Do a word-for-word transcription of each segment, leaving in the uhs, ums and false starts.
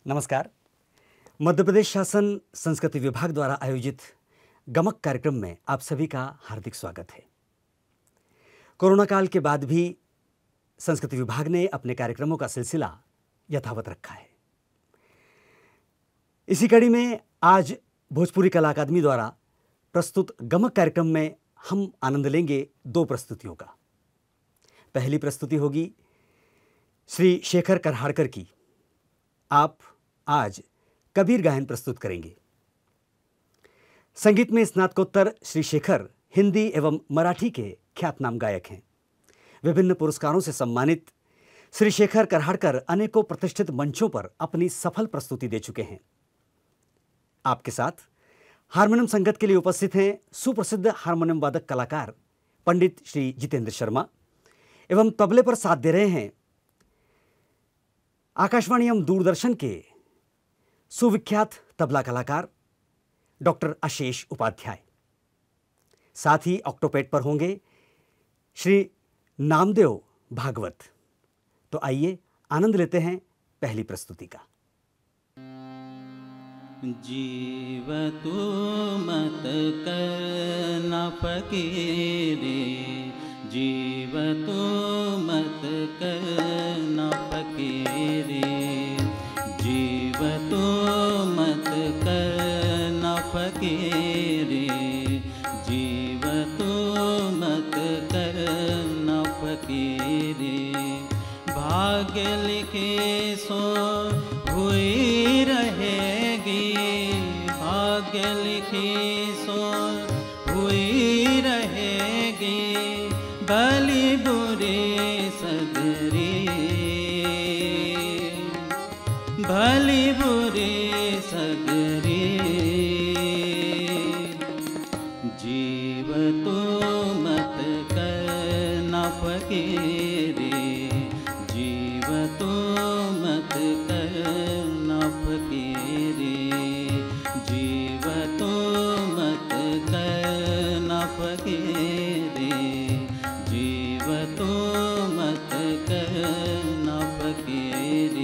नमस्कार। मध्य प्रदेश शासन संस्कृति विभाग द्वारा आयोजित गमक कार्यक्रम में आप सभी का हार्दिक स्वागत है। कोरोना काल के बाद भी संस्कृति विभाग ने अपने कार्यक्रमों का सिलसिला यथावत रखा है। इसी कड़ी में आज भोजपुरी कला अकादमी द्वारा प्रस्तुत गमक कार्यक्रम में हम आनंद लेंगे दो प्रस्तुतियों का। पहली प्रस्तुति होगी श्री शेखर करहाड़कर की। आप आज कबीर गायन प्रस्तुत करेंगे। संगीत में स्नातकोत्तर श्री शेखर हिंदी एवं मराठी के ख्यातनाम गायक हैं। विभिन्न पुरस्कारों से सम्मानित श्री शेखर करहाड़कर अनेकों प्रतिष्ठित मंचों पर अपनी सफल प्रस्तुति दे चुके हैं। आपके साथ हारमोनियम संगत के लिए उपस्थित हैं सुप्रसिद्ध हारमोनियम वादक कलाकार पंडित श्री जितेंद्र शर्मा एवं तबले पर साथ दे रहे हैं आकाशवाणी एवं दूरदर्शन के सुविख्यात तबला कलाकार डॉक्टर आशीष उपाध्याय। साथ ही ऑक्टोपेड पर होंगे श्री नामदेव भागवत। तो आइए आनंद लेते हैं पहली प्रस्तुति का। जीवतु मत करना फकीरे, जीवतु मत करना फकीरे, जीवतु मत करना फकीरे, जीवतु मत करना फकीरे। भाग्य लिखे सो हुई रहेगी, भाग्य लिखी सो हुई रहेगी, भली बुरी सगरी, भली बुरी सगरी। जीवतु मत करना फकीरे, जीवतु मत करना फकीरे, जीवतु मत करना फकीरे, जीवतु मत करना फकीरे।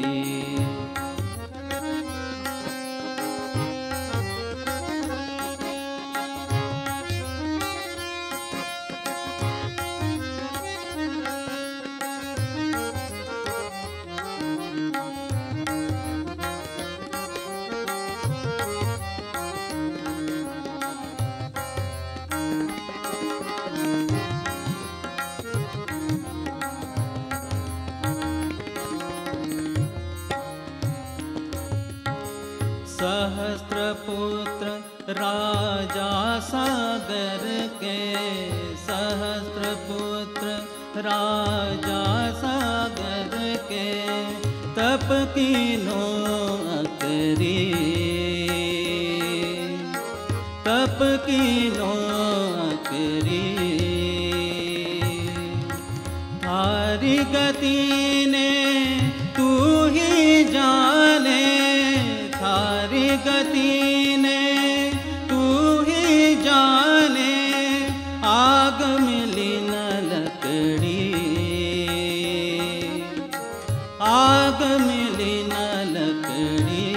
सहस्त्रपुत्र राजा सागर के, सहस्त्रपुत्र राजा सागर के, तप कीनो अकरी, तप कीनो अकरी। थारी गति ने तू ही जाने, थारी गति ने तू ही जाने, आग मिली न लकड़ी, आग मिली न लकड़ी।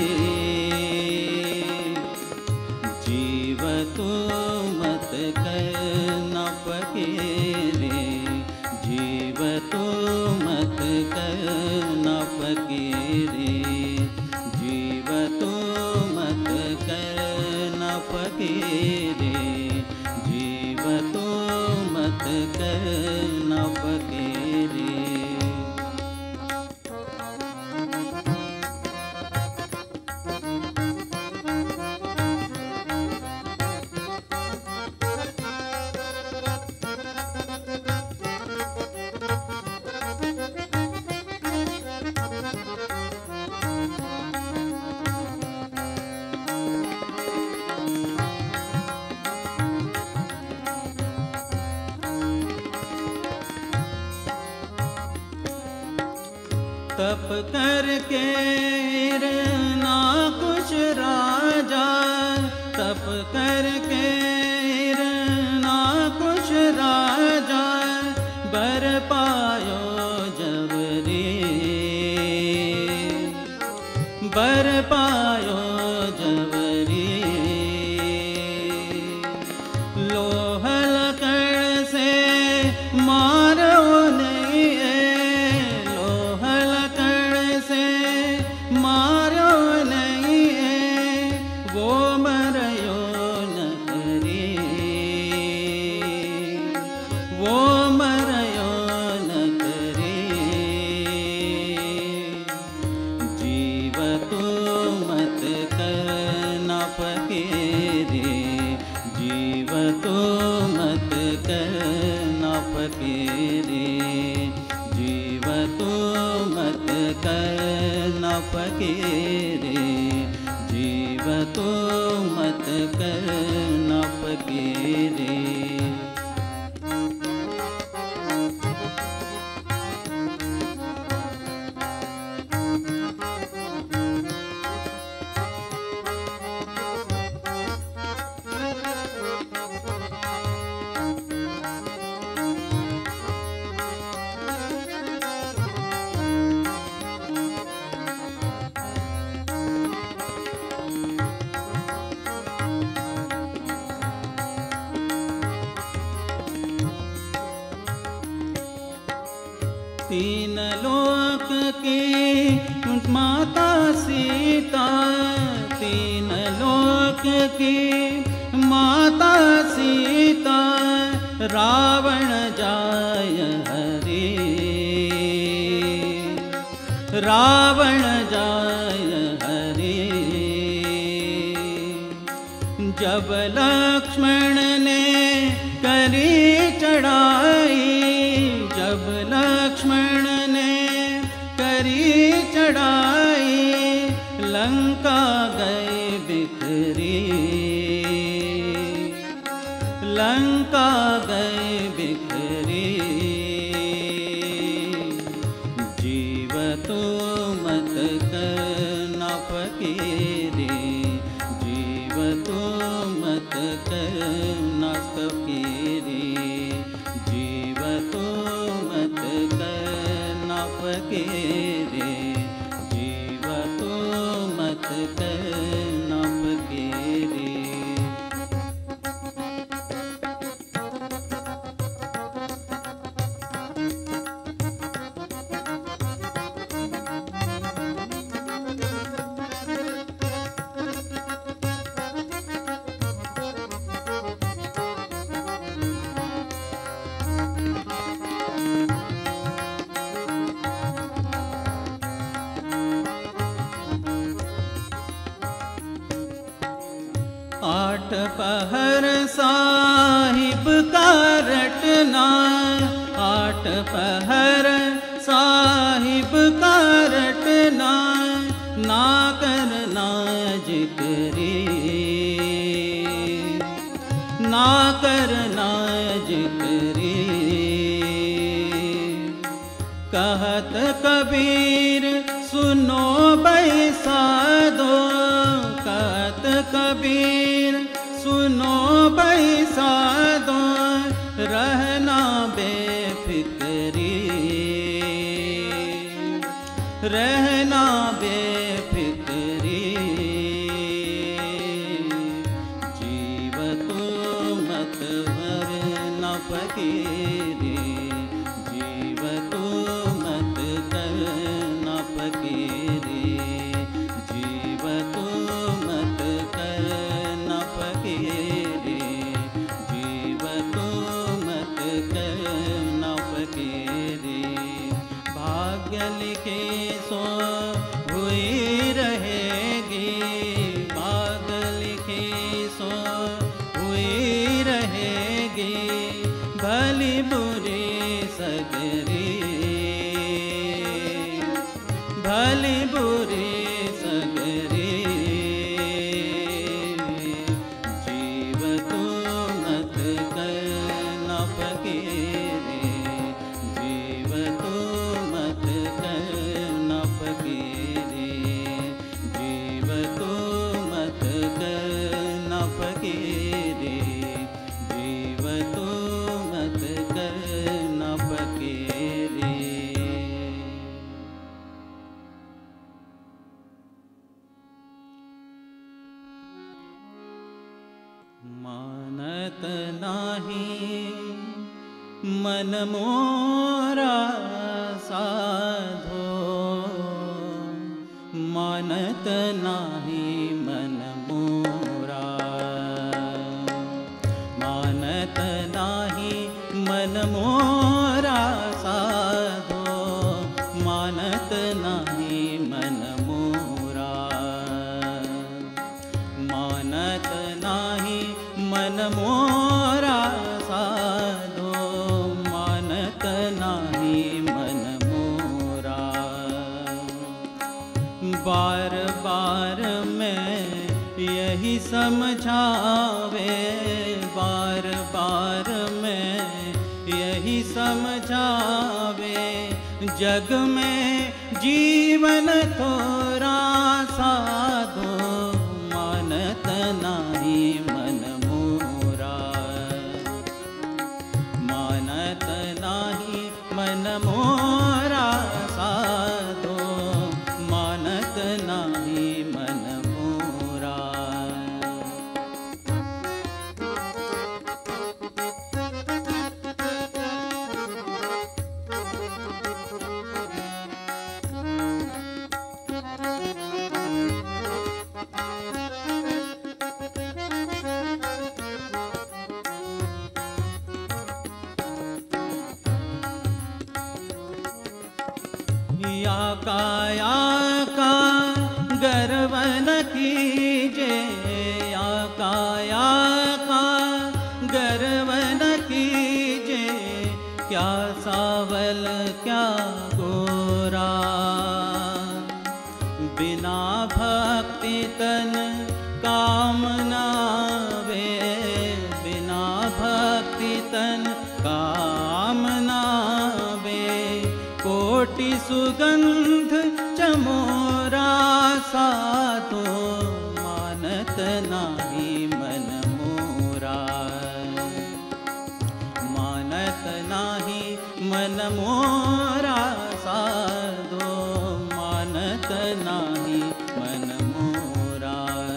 जीवतु मत करना फकीरे, जीवतु मत करना फकीरे, जीवतु मत करना फकीरे, जीवतु मत करना फकीरे। तप करके ना कुछ राजा, तप करके ना कुछ राजा, बर पायो जबरी, बर पायो जवरी लोह लकड़ से मारो नहीं है, लोह लकड़ से मारो नहीं है, वो मरयो न करी, वो मरयो न करी। जीव तू मत करना फकीरे, जीव तू मत करना फकीरे, जीव तू मत करना फकीरे, जीव तू मत करना फकीरे। तीन लोक की माता सीता, तीन लोक की माता सीता, रावण जाय हरि, रावण जाय हरि। जब लक्ष्मण ने करी चढ़ाई, जब लक्ष्मण ने करी चढ़ाई, लंका गए बिखरी, लंका गए बिखरी। जीव तू मत करना फकीरे, जीव तू मत करना फकीरे, जीव तू मत करना फकीरे, जीव तू मत करना फकीरे। आठ पहर साहिब का रटना, आठ पहर साहिब का रटना, ना करना जिक्री, ना करना जिक्री। कहत कबीर सुनो बैसादो, कहत कबीर सुनो बैसादो, रहना बेफिक्री, रहना बेफिक्री। जीव तू मत वरना फकीरे, जीव तू मत करना फकीरे, जीव तू मत करना फकीरे, जीव तू मत करना फकीरे। भाग्य लिखे सो हुई रहेगी, भाग्य लिखे सो हुई रहेगी, भली बुरी सगरी, भली बुरी सगरी। जीव तू मत करना फकीरे, जीव तू मत करना फकीरे, जीव तू मत करना फकीरे, जीव तू मत करना फकीरे। मन मोरा साधो, मानत नाही मन मोरा, मानत नाही मन मोरा साधो, मानत नाही मन मोरा, मानत नाही मन मोरा साधो, मानत नाही मन मोरा। बार बार मैं यही समझावे, बार बार मैं यही समझावे, जग में जीवन थोड़ा साधो, मानत नाही मन मोरा, मानत नाही मन मोरा साधो, मानत नाही मन मोरा। या का या का गर्व न कीजे, या का या का गर्व न कीजे, क्या सावल क्या गोरा, बिना भक्ति तन कामना वे, बिना भक्ति तन कामना वे, कोटि सुगंध चमोरा साधो, मानत नाही मन मोरा, मानत नाही मन मोरा साधो, मानत नाही मन मोरा।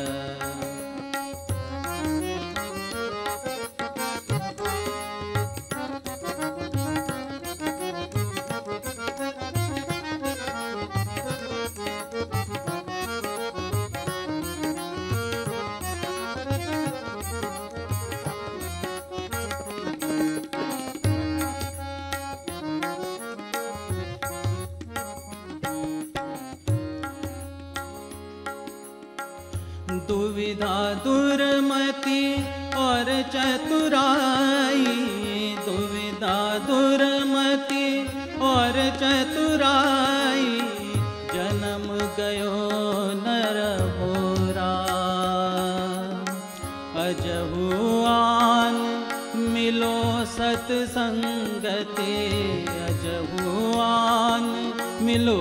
दुविधा दुर्मति और चतुराई, दुविधा दुर्मति और चतुराई, जन्म गयो नर होरा, अजहुआन मिलो सतसंगते, अजहुआन मिलो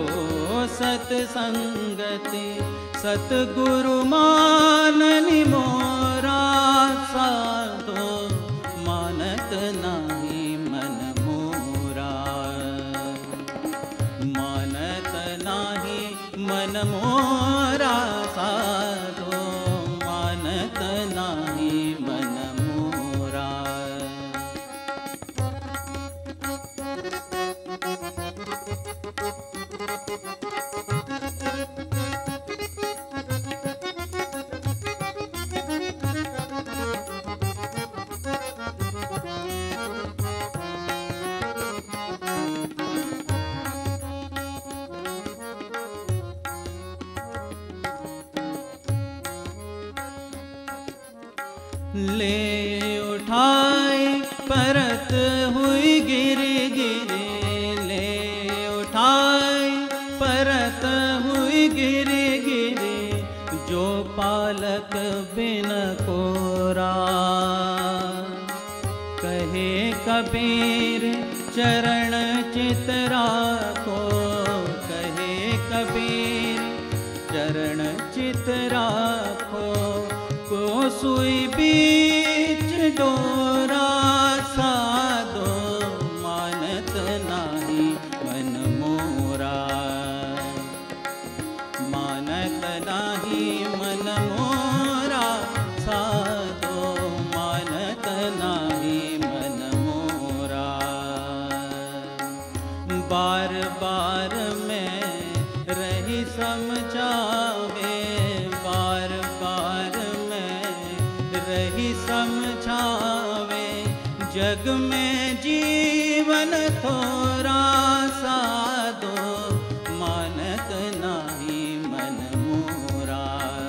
सतसंगते, सतगुरु माननि मोरा साधो, मानत नाही मन मोरा, मानत नाही मन मोरा साधो, मानत नाही मन मोरा। ले उठाए परत हुई गिरे गिरे, ले उठाए परत हुई गिरे गिरे, जो पालक बिन कोरा, कहे कबीर चरण चित राखो, कहे कबीर चरण चित राखो, को सुई बीच डोरा साधो, मानत नाही मन मोरा, मानत नाही मन मोरा साधो, मानत नाही मन मोरा। समझावे, बार बार मैं रही समझावे। जग में जीवन थोड़ा सा दो, मानत नाही मन मोरा,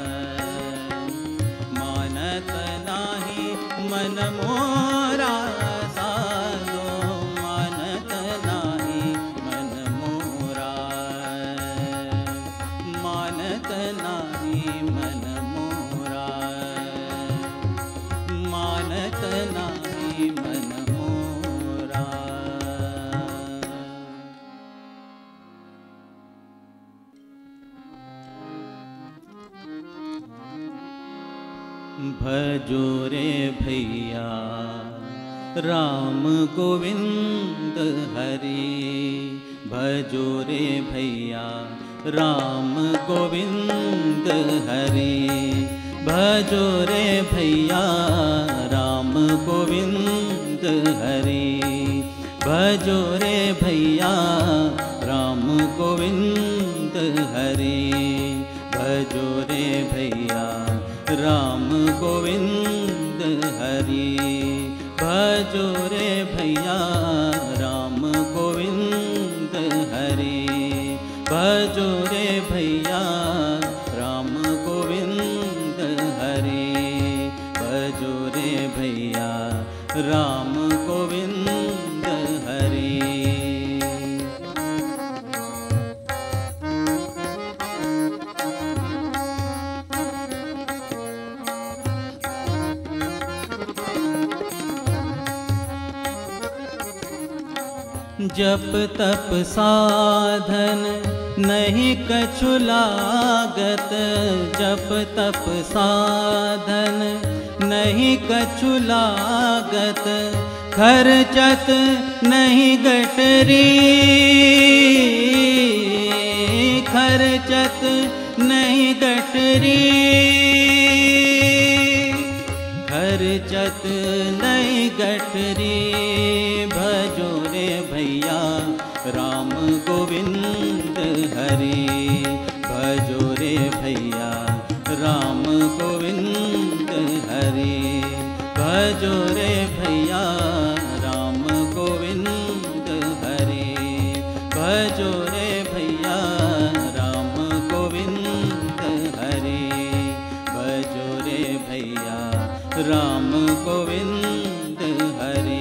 मानत नाही मन मोरा साधो, मानत नाही मन मोरा, मानत नाही मन मोरा, मानत नाही मन मोरा। भजो रे भैया राम गोविंद हरि, भजो रे भैया राम गोविंद हरि, भजो रे भैया राम गोविंद हरि, भजो रे भैया राम गोविंद हरि, भजो रे भैया राम गोविंद हरि, भजो रे भैया राम गोविंद हरि, भजो रे भैया राम गोविंद हरि, भजो रे भैया राम गोविंद हरि। जप तप साधन नहीं कछु लागत, जप तप साधन नहीं कछु लागत, खर्चत नहीं गटरी, खर्चत नहीं गटरी, खर्चत नहीं गटरी, भजो रे भैया राम गोविंद हरि, भजो रे भैया राम गोविंद हरि, भजो रे भैया राम गोविंद हरि, भजो रे भैया राम गोविंद हरि, भजो रे भैया राम गोविंद हरि।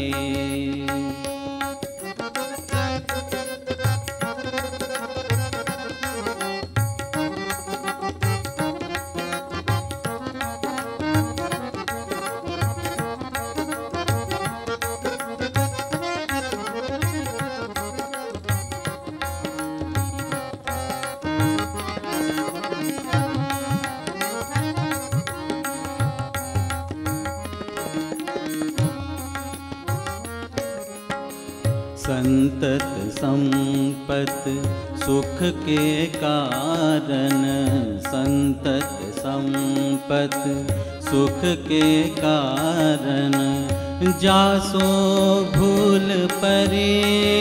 संतत संपत सुख के कारण, संतत संपत सुख के कारण, जासो भूल परे,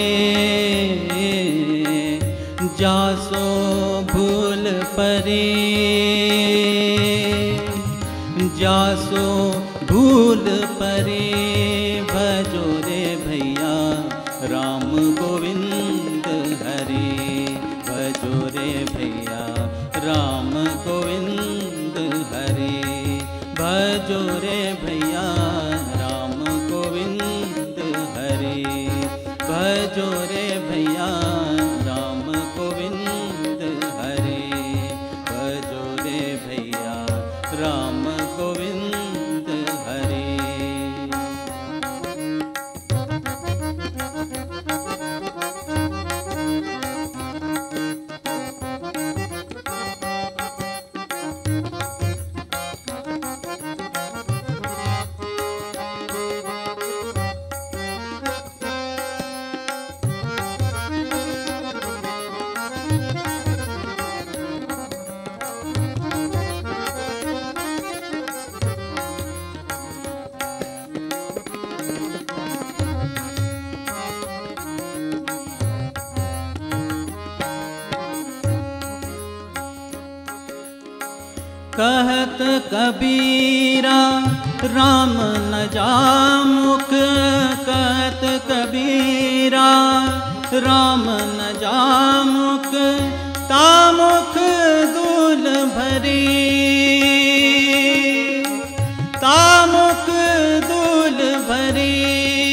जासो भूल परे, जासो भूल परे, भजो रे भैया राम गोविंद हरि, भजो रे भैया राम गोविंद हरि, भजो रे भैया राम गोविंद हरि, भजो रे भैया राम गोविंद हरि, भजो रे भैया राम गोविंद हरि। कहत कबीरा राम न जामुख, कहत कबीरा राम न जामुख, तामुख दूल भरी, तामुख दूल भरी,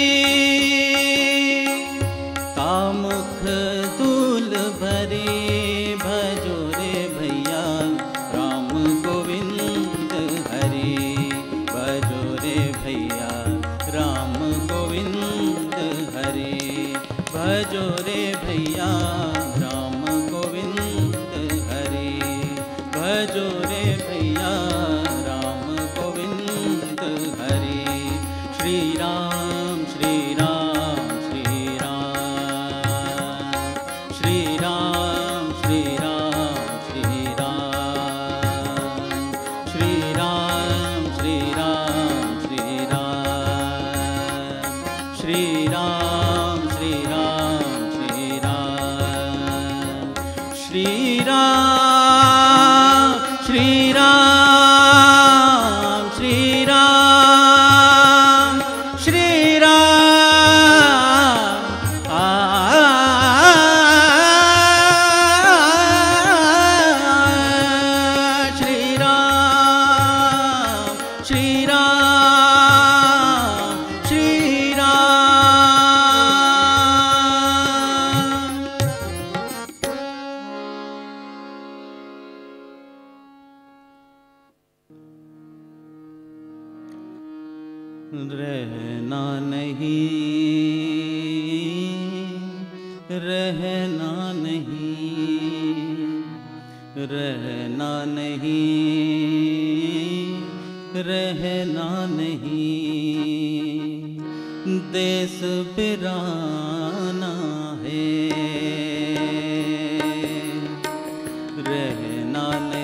तामुख दूल भरी। भजो रे भैया राम गोविंद हरि, भजो रे भैया राम गोविंद हरि, भजो रे भैया राम गोविंद हरि, भजो रे भैया राम गोविंद हरि। श्री राम श्री राम श्री राम, श्री राम श्री राम श्री राम, श्री राम श्री राम श्री राम, श्री राम श्री राम श्री राम, श्री राम श्री राम श्री राम, श्री राम आ श्री राम श्री राम श्री राम। रहना नहीं, रहना नहीं, रहना नहीं, रहना नहीं, देश बिराना है। रहना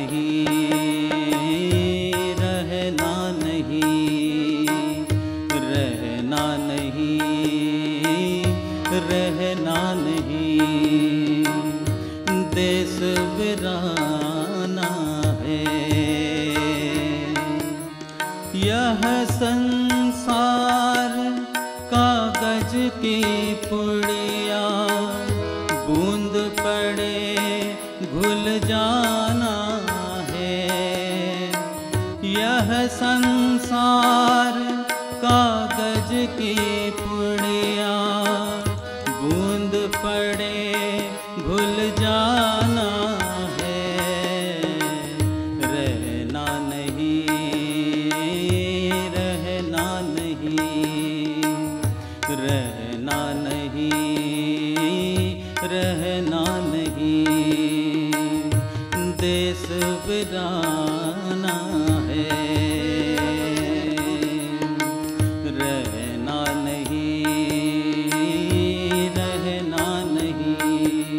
नहीं, रहना नहीं, रहना नहीं, रहना नहीं, देश बिराना है। यह संसार कागज की पुड़िया, बूंद पड़े घुल जाना है। यह संसार कागज की पुड़िया, बूंद पड़े घुल जाना है। रहना नहीं, रहना नहीं, रहना नहीं, रहना नहीं, देश बिराना है। रहना नहीं, रहना नहीं।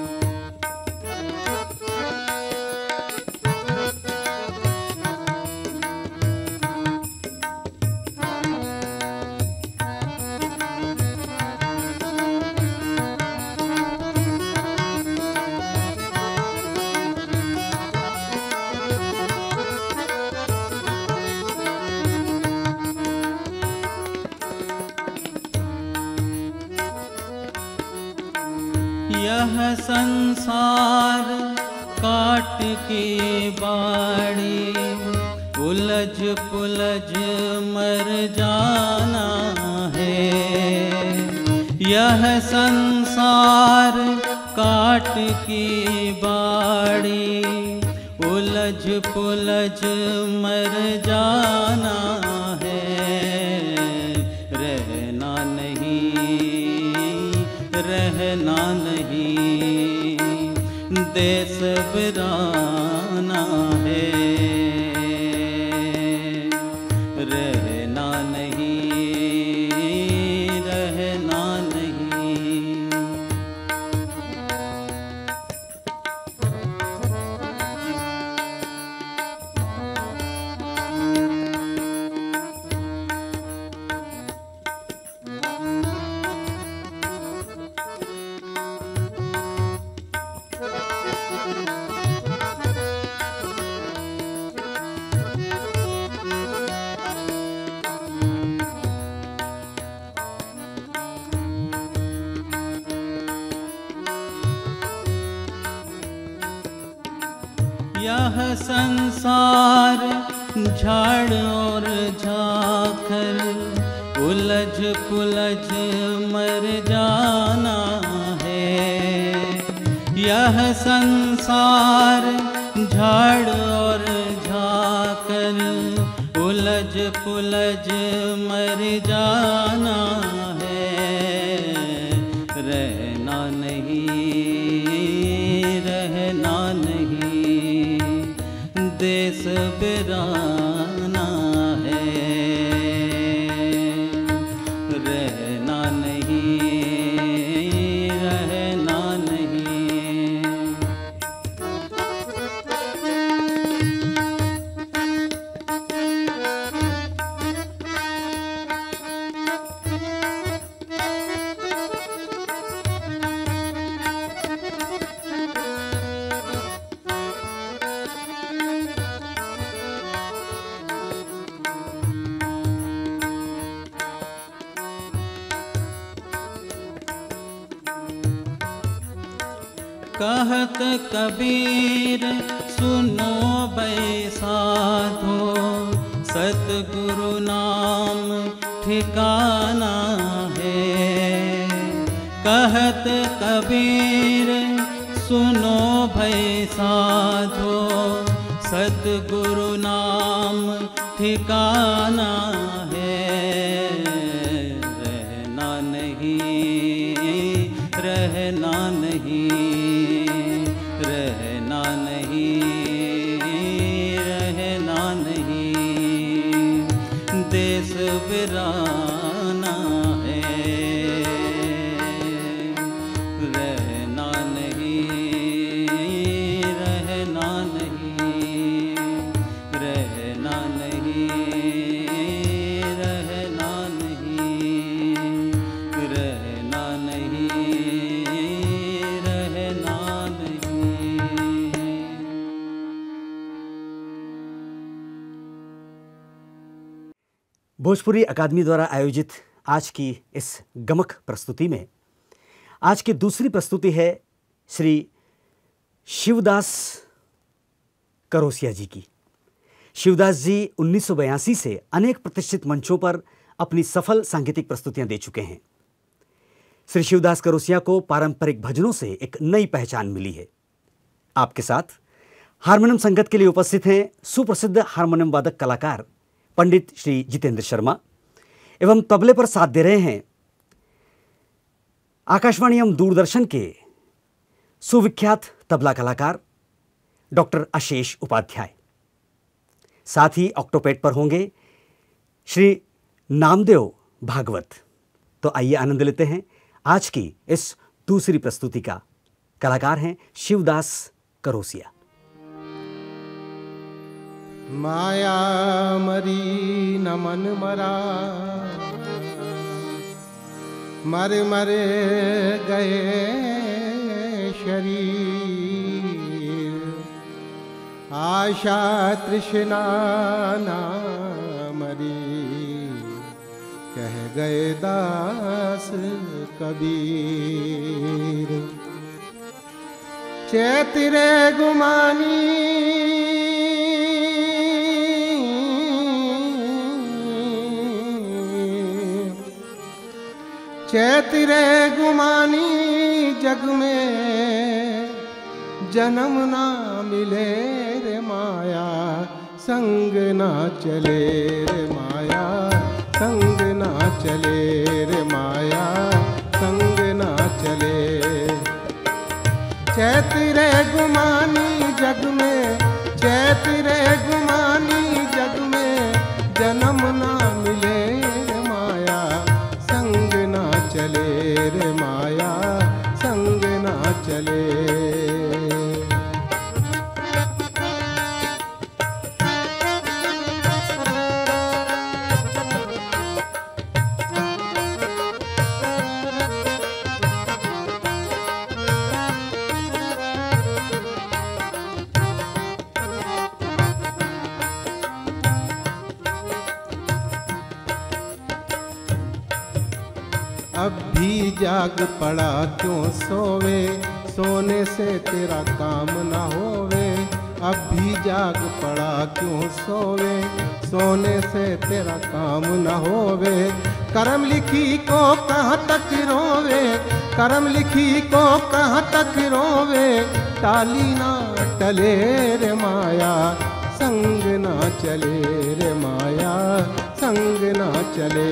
यह संसार काट की बाड़ी, उलझ पुलझ मर जाना है। यह संसार काट की बाड़ी, उलझ पुलझ मर जाना है। रहना नहीं, रहना नहीं, देश बिराना है। रहना नहीं, रहना नहीं। यह संसार झाड़ और झाखर उलझ पुलझ मर जाना है। यह संसार झाड़ और झाकर उलझ पुलझ मर जाना है। रहना नहीं, रहना नहीं, देश बिराना है। रहना नहीं, रहना नहीं। कहत कबीर सुनो बैसाधो, सतगुरु नाम ठिकाना है। कहत कबीर सुनो बैसाधो, सतगुरु नाम ठिकाना है। रहना नहीं, रहना नहीं, रहना नहीं, रहना नहीं, देश बिराना है। रहना नहीं, रहना नहीं, रहना नहीं, रहना नहीं, रहना नहीं, रहना नहीं। भोजपुरी अकादमी द्वारा आयोजित आज की इस गमक प्रस्तुति में आज की दूसरी प्रस्तुति है श्री शिवदास करोसिया जी की। शिवदास जी उन्नीस सौ बयासी से अनेक प्रतिष्ठित मंचों पर अपनी सफल सांगीतिक प्रस्तुतियां दे चुके हैं। श्री शिवदास करोसिया को पारंपरिक भजनों से एक नई पहचान मिली है। आपके साथ हारमोनियम संगत के लिए उपस्थित हैं सुप्रसिद्ध हारमोनियम वादक कलाकार पंडित श्री जितेंद्र शर्मा एवं तबले पर साथ दे रहे हैं आकाशवाणी एवं दूरदर्शन के सुविख्यात तबला कलाकार डॉक्टर आशीष उपाध्याय। साथ ही ऑक्टोपेड पर होंगे श्री नामदेव भागवत। तो आइए आनंद लेते हैं आज की इस दूसरी प्रस्तुति का। कलाकार हैं शिवदास करोसिया। माया मरी न मन मरा, मर मर गए शरीर। आशा तृष्णा ना मरी, कह गए दास कबीर। चैतरे गुमानी चैतरे गुमानी, जग में जन्म ना मिले रे माया, संग ना चले रे माया, संग ना चले रे माया, संग ना चले। चैतरे गुमानी जग में, चैतरे गुमानी जग में, जन्म ना मिले रे माया, संग ना चले रे माया, संग ना चले। अब भी जाग पड़ा क्यों सोवे, सोने से तेरा काम ना होवे। अब भी जाग पड़ा क्यों सोवे, सोने से तेरा काम न होवे। करम लिखी को कहाँ तक रोवे, करम लिखी को कहाँ तक रोवे, टाली ना टले रे माया, संग ना चले रे माया, संग ना चले।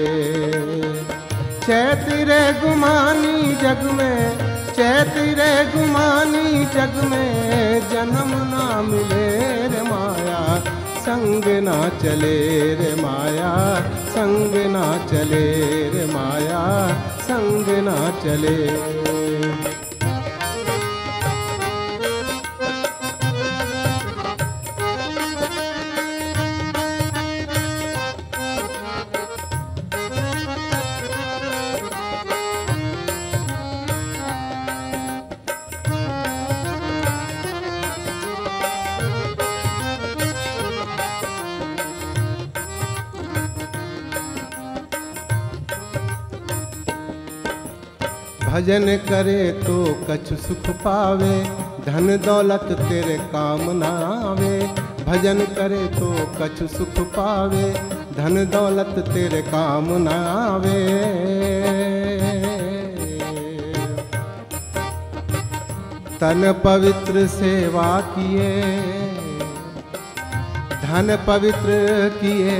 चैती रे गुमानी जग में, चैती रे गुमानी जग में, जन्म ना मिले रे माया, संग ना चले रे माया, संग ना चले रे माया, संग ना चले। भजन करे तो कछु सुख पावे, धन दौलत तेरे काम न आवे। भजन करे तो कछु सुख पावे, धन दौलत तेरे काम न आवे। तन पवित्र सेवा किए, धन पवित्र किए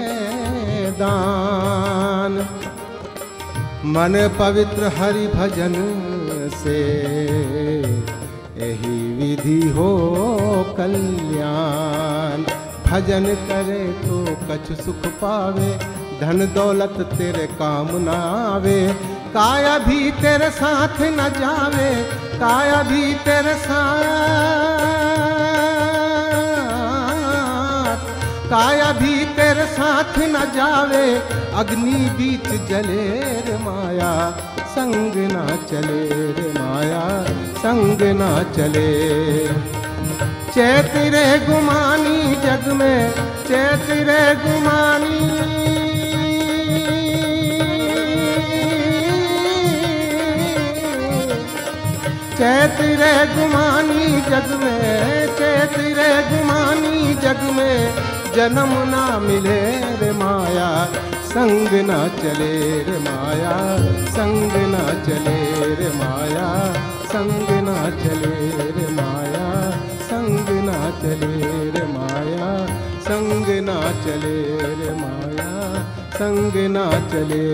दान, मन पवित्र हरि भजन से, यही विधि हो कल्याण। भजन करे तो कछु सुख पावे, धन दौलत तेरे काम न आवे। काया भी तेरे साथ न जावे, काया भी तेरे साथ, काया भी तेरे साथ न जावे। अग्नि बीच जले रे माया, संग ना चले रे माया, संग ना चले। चैत रे गुमानी जग में, चैत रे गुमानी, चैत रे गुमानी जग में, चैत रे गुमानी जग में, जन्म ना मिले रे माया, संग ना चले रे माया, संग ना चले रे माया, संग ना चले रे माया, संग ना चले रे माया, संग ना चले रे माया, संग ना चले।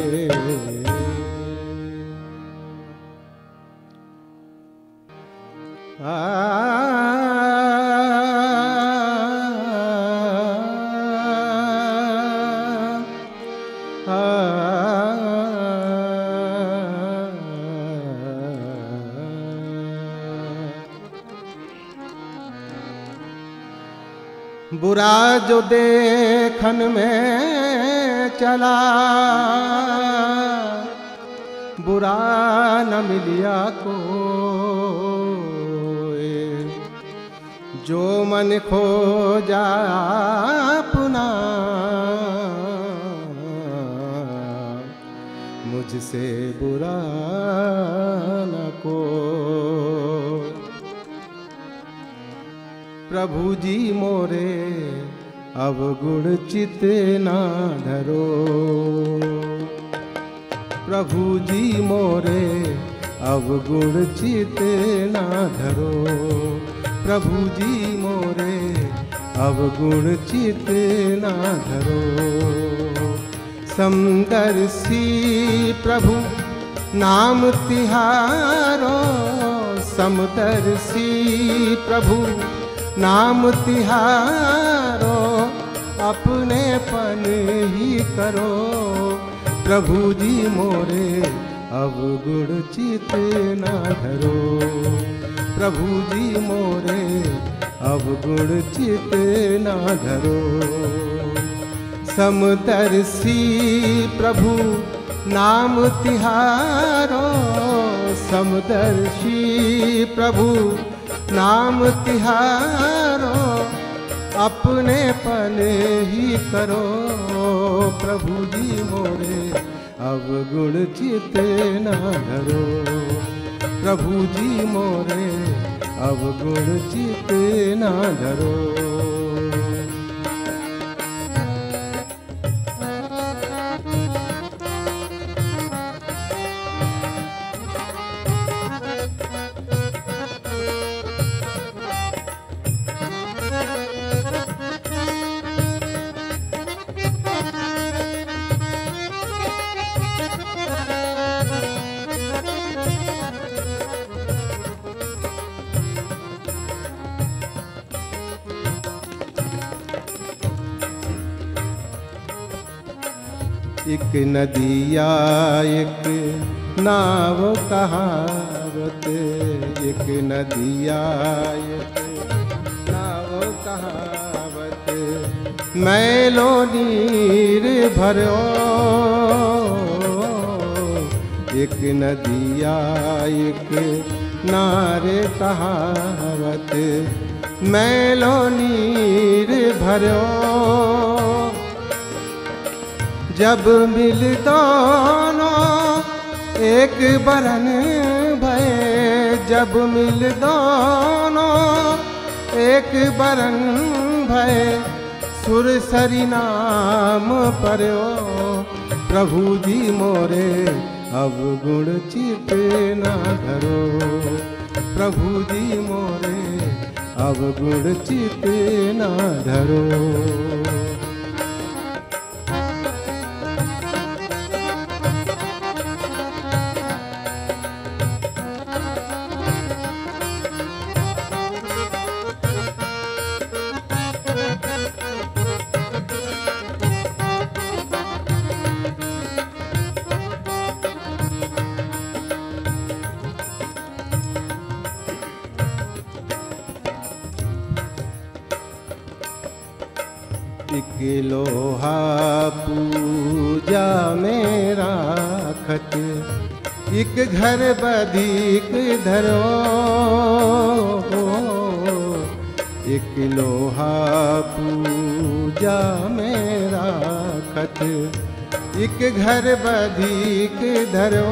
बुरा जो देखन में चला, बुरा न मिलिया को, जो मन खो जा अपना, मुझसे बुरा न को। प्रभु जी मोरे अवगुण चित ना धरो, प्रभु जी मोरे अवगुण चित ना धरो, प्रभु जी मोरे अवगुण चित ना धरो। समदर्शी प्रभु नाम तिहारो, समदर्शी प्रभु नाम तिहारो, अपने पन ही करो। प्रभु जी मोरे अवगुण चित ना धरो, प्रभु जी मोरे अवगुण चित ना धरो। समदर्शी प्रभु नाम तिहारो, समदर्शी प्रभु नाम तिहारो, अपने पने ही करो। प्रभु जी मोरे अवगुण चित ना धरो, प्रभु जी मोरे अवगुण चित ना धरो। एक नदिया एक नाव कहावत, एक नदिया एक नाव कहावत, मैलो नीर भरो। एक नदिया एक नारे कहावत, मैलो नीर भरो। जब मिल दोनों एक बरन भये, जब मिल दोनों एक बरन भये, सुरसरी नाम पर्यो। प्रभु जी मोरे अवगुण चित ना धरो। प्रभु जी मोरे अवगुण चित ना धरो। एक लोहा पूजा में राखत, एक घर बधिक धरो। एक लोहा पूजा में राखत, एक घर बधिक धरो।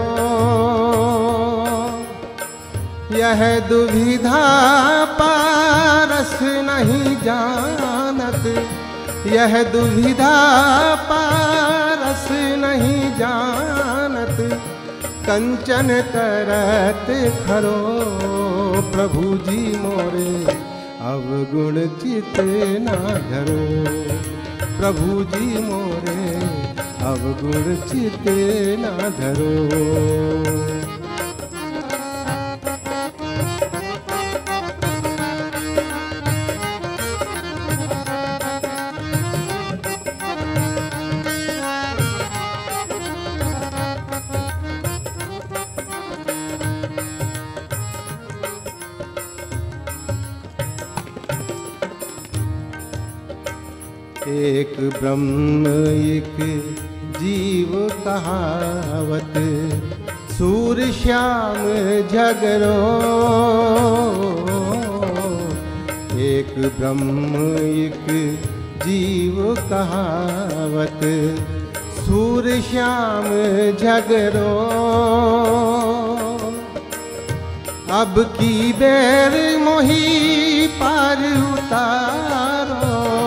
यह दुविधा पारस नहीं जानत, यह दुविधा पारस नहीं जानत, कंचन करत खरो। प्रभु जी मोरे अवगुण चित ना धरो। प्रभु जी मोरे अवगुण चित ना धरो। एक ब्रह्म एक जीव कहावत, सूर्य श्याम झगरो। एक ब्रह्म एक जीव कहावत, सूर्य श्याम झगरो। अब की बेर मोही पार उतारो,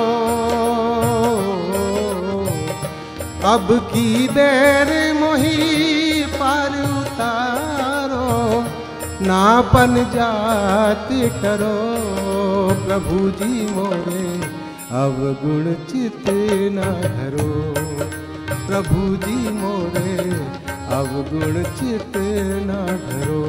अब की बेर मोही पार उतारो। नापन जात करो। प्रभु जी मोरे अवगुण चित ना धरो। प्रभु जी मोरे अवगुण चित ना धरो।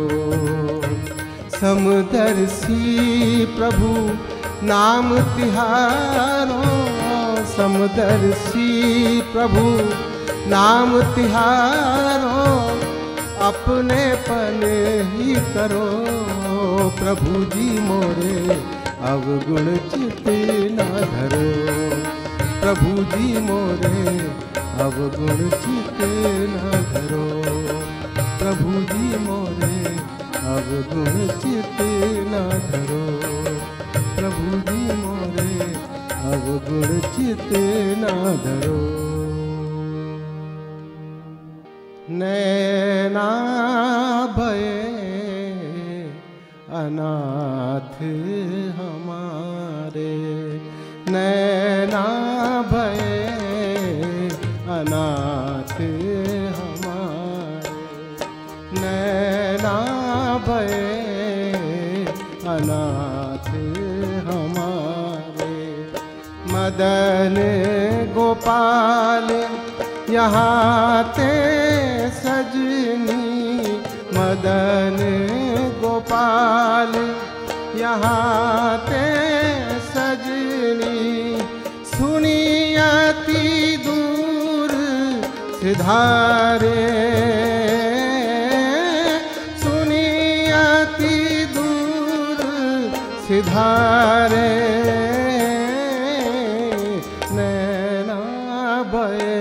समदर्शी प्रभु नाम तिहारो, समदर्शी प्रभु नाम तिहारो। अपने पन ही करो। प्रभु जी मोरे अवगुण चित ना धरो। प्रभु जी मोरे अवगुण चित ना धरो। प्रभु जी मोरे अवगुण चित ना धरो। प्रभु जी मोरे अवगुण चित ना धरो। नैना भये अनाथ हमारे, नैना भये अनाथ हमारे, नैना भये अनाथ हमारे। मदन गोपाल यहाँ ते सजनी, मदन गोपाल यहाँ ते सजनी। सुनियति दूर सिधारे, सुनियति दूर सिधारे। नैना भये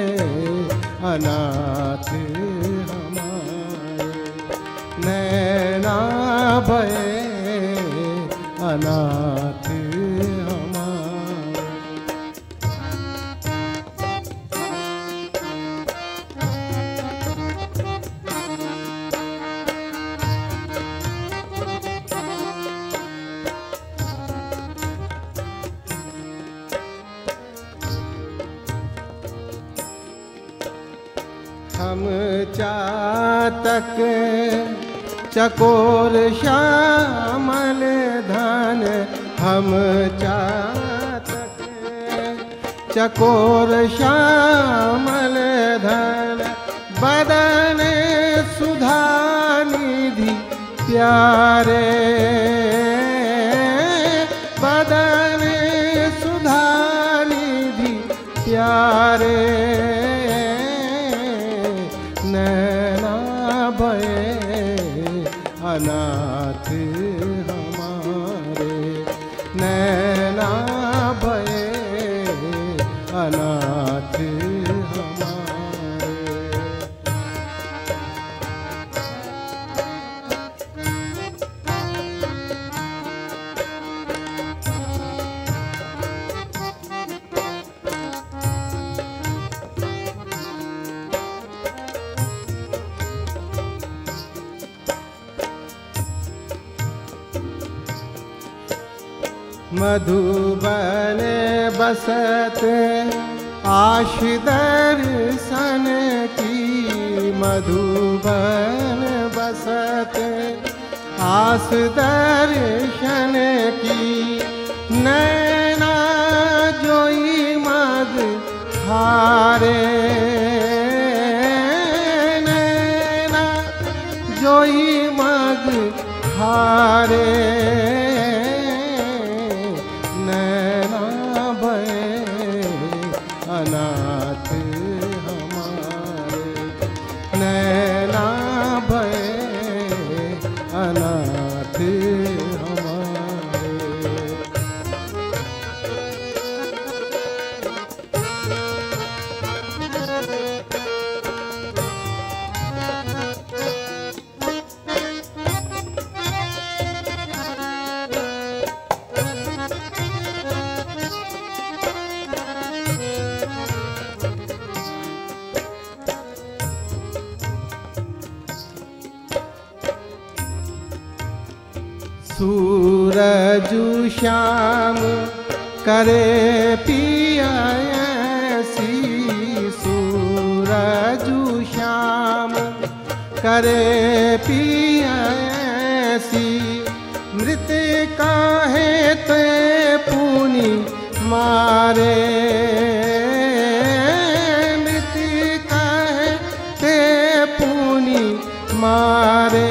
अनाथ हमारे, नैना भये अनाथ हमारे। हम चातक चकोर श्यामल धन, हम चातक चकोर श्यामल धन। बदन सुधा निधि प्यारे, बदन सुधा निधि प्यारे। नैना भये अनाथ हमारे, नैना भये अनाथ हमारे। मधुबन बसत आश दर्शन की, मधुबन बसत आस दर्शन की। नैना जोई मद हारे, नैना जोई मद हारे। अनाथ हमारे, नैना भये अनाथ हमारे। सूरजु श्याम करे पिया ऐसी, सूरजु श्याम करे पिया ऐसी। मृत काहे ते पुनि मारे, मृत काहे ते पुनि मारे।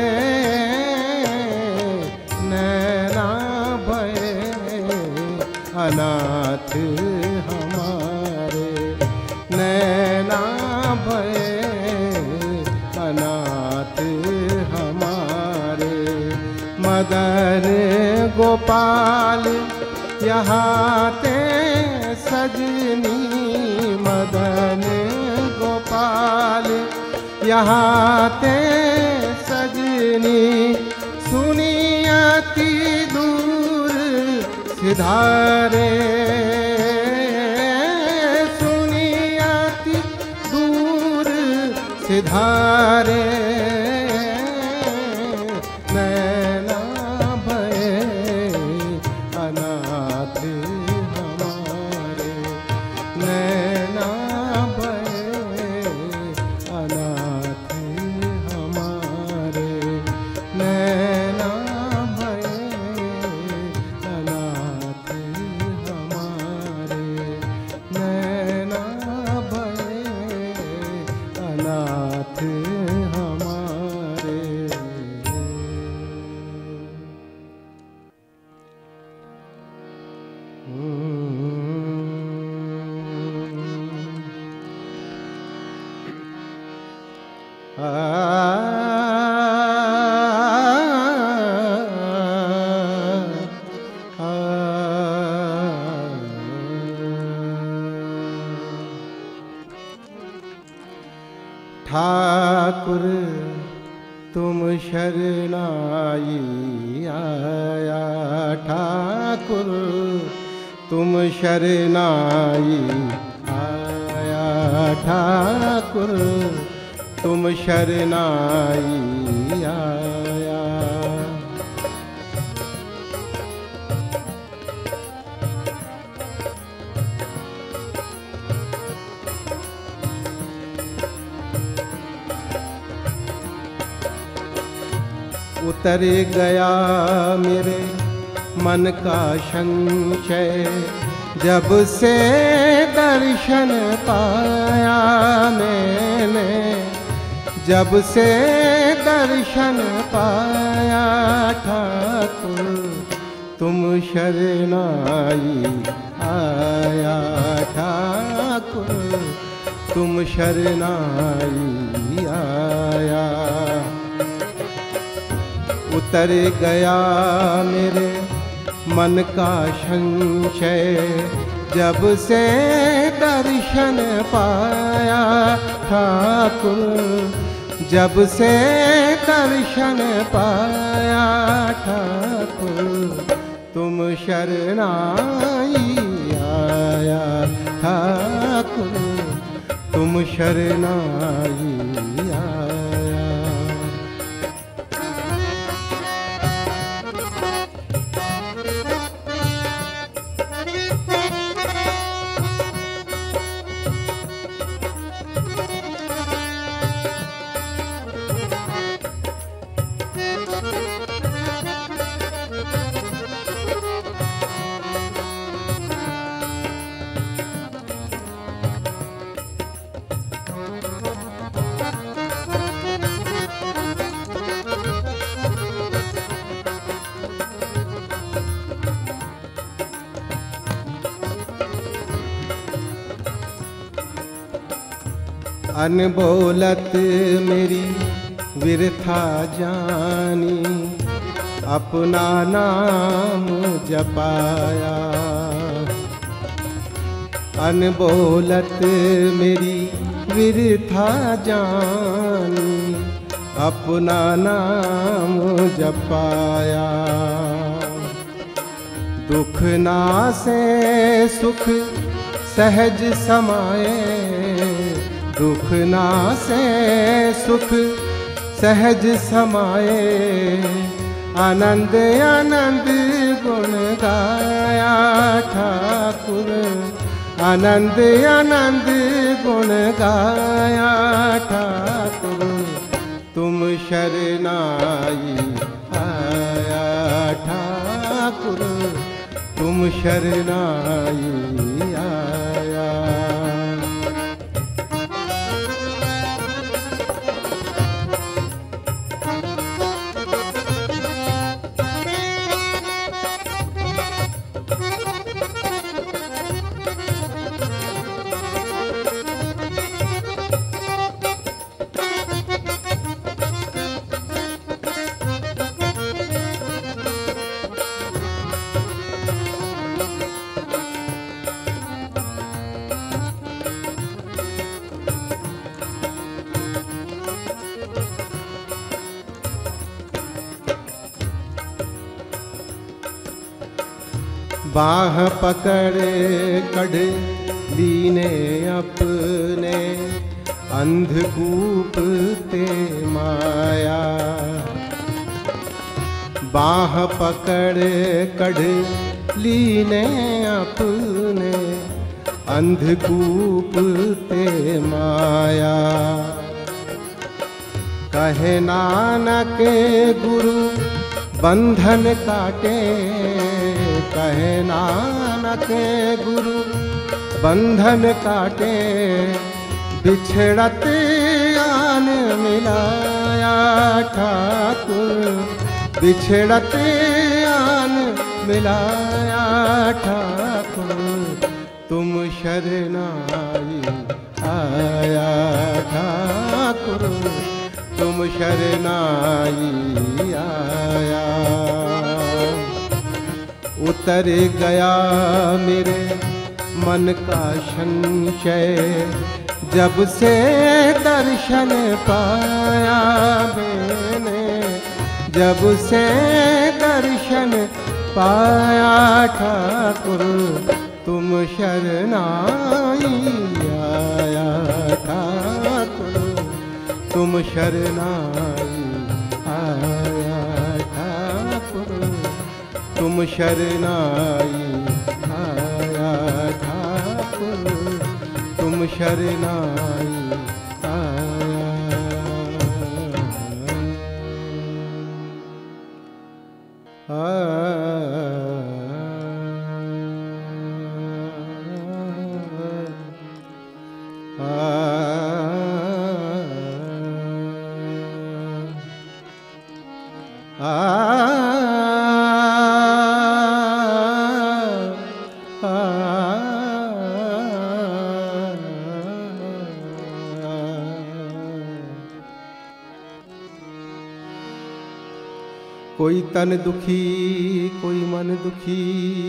अनाथ हमारे, नैना भये अनाथ हमारे। मदन गोपाल यहाँ ते सजनी, मदन गोपाल यहाँ ते सजनी। सुनियति दूर सिधारे, सुनियति दूर सिधारे। नैना भये ठाकुर तुम शरणाई आया, ठाकुर तुम शरणाई आया, ठाकुर तुम शरणाई आया। उतर गया मेरे मन का संशय, जब से दर्शन पाया मैंने, जब से दर्शन पाया ठाकुर तुम शरणाई आया, ठाकुर तुम शरणाई आया। उतर गया मेरे मन का संशय, जब से दर्शन पाया ठाकुर, जब से दर्शन पाया ठाकुर तुम शरणाई आया, ठाकुर तुम शरणाई आया। अनबोलत मेरी विरथा जानी, अपना नाम जपाया। अनबोलत मेरी विरथा जानी, अपना नाम जपाया। दुख ना से सुख सहज समाए, दुख ना से सुख सहज समाए। आनंद आनंद गुण गाया ठाकुर, आनंद आनंद गुण गाया ठाकुर तुम शरणाई आया, ठाकुर तुम शरणाई आया। बाह पकड़ कढ़ लीने अपने, अंधकूप ते माया। बाह पकड़ कढ़ लीने अपने, अंधकूप ते माया। कहे नानक गुरु बंधन काटे, कहे नानक गुरु बंधन काटे। बिछड़त आन मिलाया ठाकुर, बिछड़त आन मिलाया ठाकुर तुम शरणाई आया, ठाकुर तुम शरणाई आया। उतर गया मेरे मन का संशय, जब से दर्शन पाया मैंने, जब से दर्शन पाया ठाकुर तुम शरणाई आया ठाकुर तुम शरणाई आया ठाकुर तुम शरणाई आया ठाकुर तुम शरणाई आया। कोई तन दुखी कोई मन दुखी,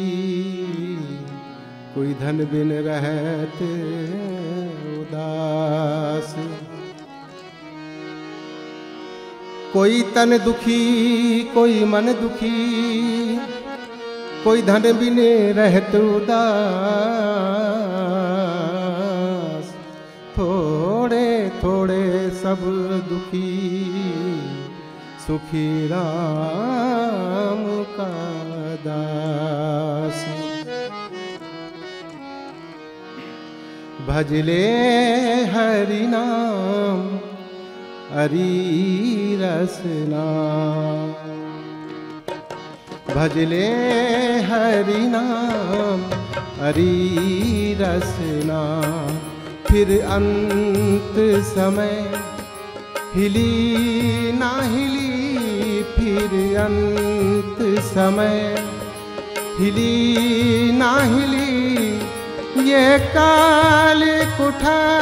कोई धन बिन रहत उदास। कोई तन दुखी कोई मन दुखी, कोई धन बिन रहत उदास। थोड़े थोड़े सब दुखी, सुखी राम का दास। भजले हरि नाम हरि रसना, भजले हरि नाम हरि रसना। फिर अंत समय हिली ना हिली, फिर अंत समय हिली ना हिली। ये काल कुठार,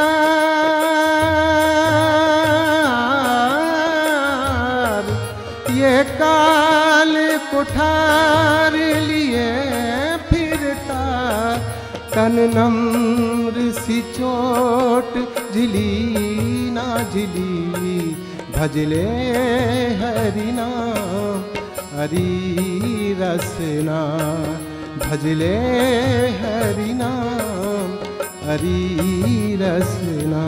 ये काल कुठार लिए फिरता। तन नम्र सी चोट झिली ना झिली। भजले हरि नाम हरि रसना, भजले हरि नाम हरि रसना।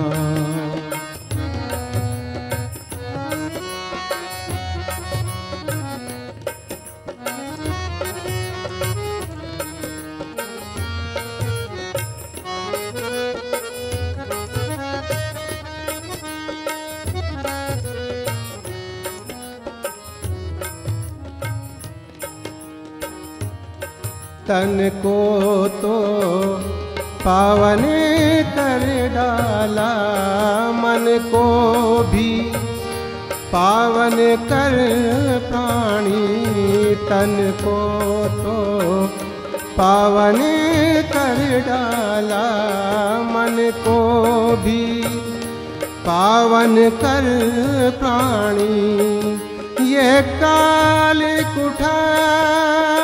तन को तो पावन कर डाला, मन को भी पावन कर प्राणी। तन को तो पावन कर डाला, मन को भी पावन कर प्राणी। ये काल कुठार,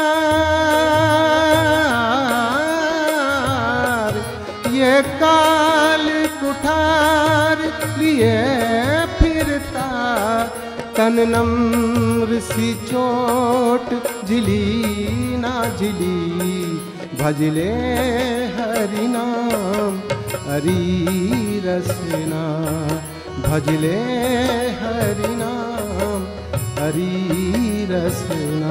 ये काल कुठार लिए फिरता। तन नम्र सी चोट झिली ना झिली। भजले हरि नाम हरि रसना, भजले हरि नाम हरि रसना।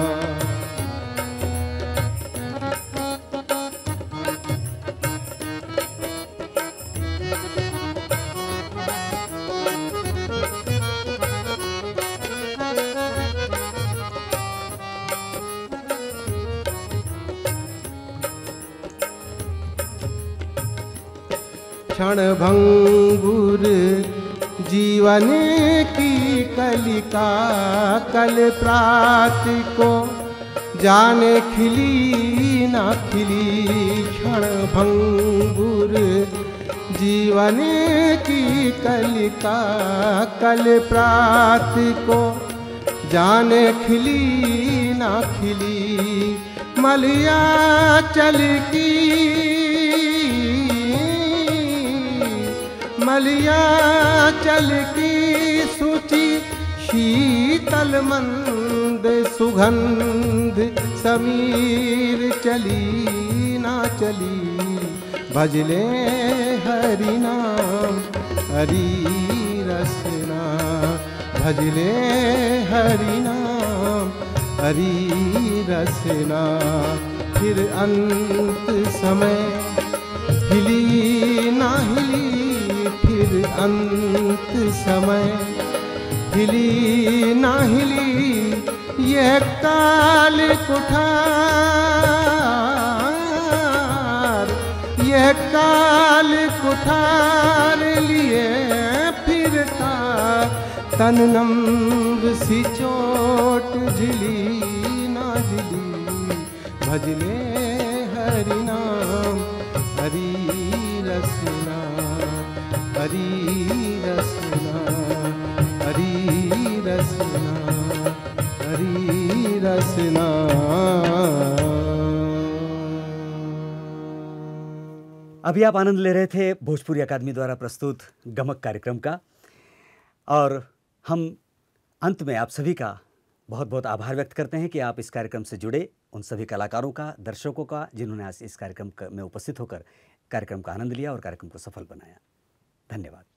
क्षण भंगुर जीवन की कलिका, कल प्रात को जाने खिली ना खिली। क्षण भंगुर जीवन की कलिका, कल प्रात को जाने खिली ना खिली। मलिया चल की कलिया चल की सूची शीतल मंद सुगंध समीर चली ना चली भजले हरि नाम हरि रसना भजले हरि नाम हरि रसना फिर अंत समय हिली ना हिली फिर अंत समय हिली ना हिली ये काल कुठार ये काल कुठार लिए फिरता तन नम्र सी चोट झिली ना झिली भजले हरि नाम हरि रसना हरि रसना हरि रसना हरि रसना। अभी आप आनंद ले रहे थे भोजपुरी अकादमी द्वारा प्रस्तुत गमक कार्यक्रम का, और हम अंत में आप सभी का बहुत बहुत आभार व्यक्त करते हैं कि आप इस कार्यक्रम से जुड़े, उन सभी कलाकारों का, दर्शकों का, जिन्होंने आज इस कार्यक्रम में उपस्थित होकर कार्यक्रम का आनंद लिया और कार्यक्रम को सफल बनाया। धन्यवाद।